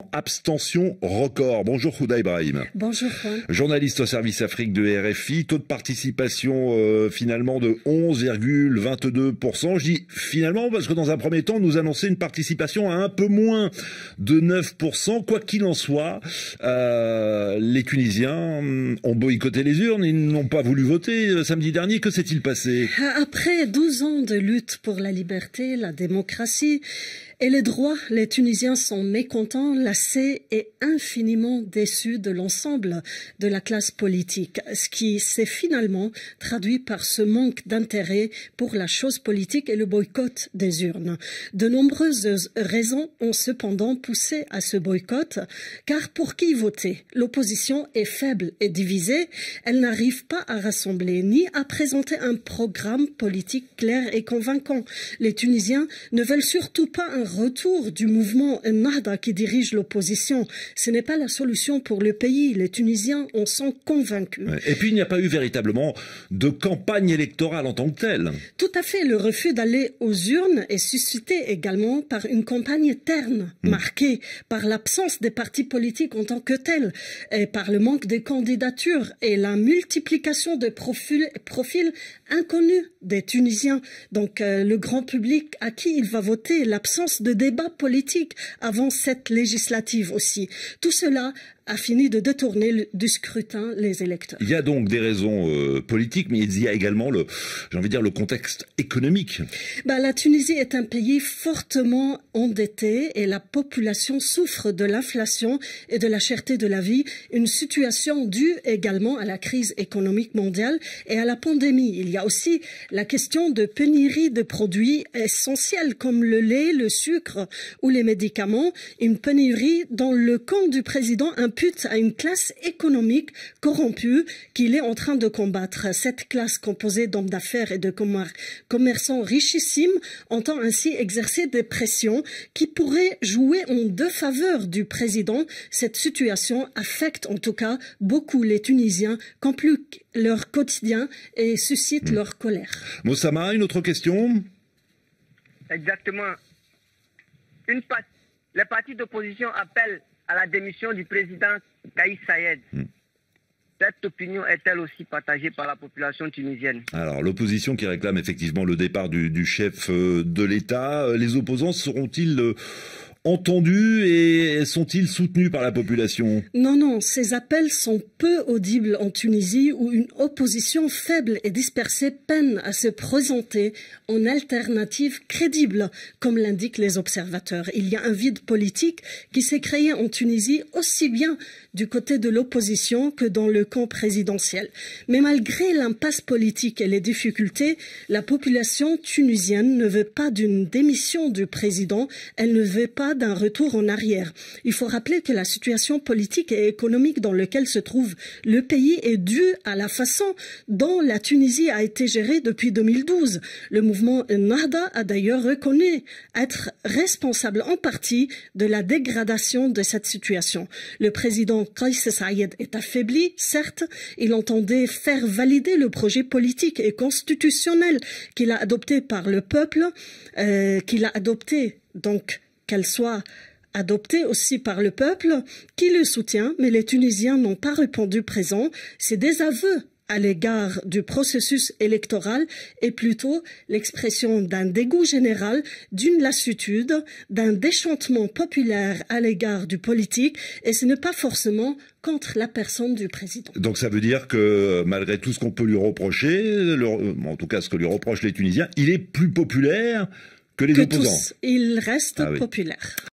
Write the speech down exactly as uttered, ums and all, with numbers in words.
Abstention record. Bonjour Houda Ibrahim. Bonjour Juan. Journaliste au service Afrique de R F I. Taux de participation euh, finalement de onze virgule vingt-deux pour cent. Je dis finalement parce que dans un premier temps, nous annonçait une participation à un peu moins de neuf pour cent. Quoi qu'il en soit, euh, les Tunisiens ont boycotté les urnes. Ils n'ont pas voulu voter samedi dernier. Que s'est-il passé? Après douze ans de lutte pour la liberté, la démocratie et les droits, les Tunisiens sont mécontents, lassés et infiniment déçus de l'ensemble de la classe politique, ce qui s'est finalement traduit par ce manque d'intérêt pour la chose politique et le boycott des urnes. De nombreuses raisons ont cependant poussé à ce boycott, car pour qui voter? L'opposition est faible et divisée, elle n'arrive pas à rassembler ni à présenter un programme politique clair et convaincant. Les Tunisiens ne veulent surtout pas un retour du mouvement Ennahda qui dirige l'opposition. Ce n'est pas la solution pour le pays. Les Tunisiens en sont convaincus. Et puis il n'y a pas eu véritablement de campagne électorale en tant que telle. Tout à fait. Le refus d'aller aux urnes est suscité également par une campagne terne, mmh. marquée par l'absence des partis politiques en tant que tels, et par le manque de candidatures et la multiplication de profils, profils inconnus des Tunisiens. Donc euh, le grand public à qui il va voter, l'absence de débat politique avant cette législative aussi. Tout cela a fini de détourner le, du scrutin les électeurs. Il y a donc des raisons euh, politiques, mais il y a également le, j'ai envie de dire, le contexte économique. Ben, la Tunisie est un pays fortement endetté et la population souffre de l'inflation et de la cherté de la vie, une situation due également à la crise économique mondiale et à la pandémie. Il y a aussi la question de pénurie de produits essentiels comme le lait, le sucre ou les médicaments, une pénurie dont le camp du président impute à une classe économique corrompue qu'il est en train de combattre. Cette classe composée d'hommes d'affaires et de commerçants richissimes entend ainsi exercer des pressions qui pourraient jouer en défaveur du président. Cette situation affecte en tout cas beaucoup les Tunisiens, complique leur quotidien et suscite mmh. leur colère. Moussama, une autre question? Exactement. Une part, les partis d'opposition appellent à la démission du président Kais Saied. Hmm. Cette opinion est-elle aussi partagée par la population tunisienne? Alors, l'opposition qui réclame effectivement le départ du, du chef de l'État, les opposants seront-ils euh, entendus et sont-ils soutenus par la population? Non, non, ces appels sont peu audibles en Tunisie où une opposition faible et dispersée peine à se présenter en alternative crédible, comme l'indiquent les observateurs. Il y a un vide politique qui s'est créé en Tunisie aussi bien du côté de l'opposition que dans le camp présidentiel. Mais malgré l'impasse politique et les difficultés, la population tunisienne ne veut pas d'une démission du président, elle ne veut pas d'un retour en arrière. Il faut rappeler que la situation politique et économique dans laquelle se trouve le pays est due à la façon dont la Tunisie a été gérée depuis deux mille douze. Le mouvement Ennahda a d'ailleurs reconnu être responsable en partie de la dégradation de cette situation. Le président Kais Saied est affaibli, certes, il entendait faire valider le projet politique et constitutionnel qu'il a adopté par le peuple, euh, qu'il a adopté donc qu'elle soit adoptée aussi par le peuple, qui le soutient, mais les Tunisiens n'ont pas répondu présent. C'est des aveux à l'égard du processus électoral et plutôt l'expression d'un dégoût général, d'une lassitude, d'un déchantement populaire à l'égard du politique, et ce n'est pas forcément contre la personne du président. Donc ça veut dire que malgré tout ce qu'on peut lui reprocher, le, en tout cas ce que lui reprochent les Tunisiens, il est plus populaire que les que opposants. Tous, il reste ah oui. populaire.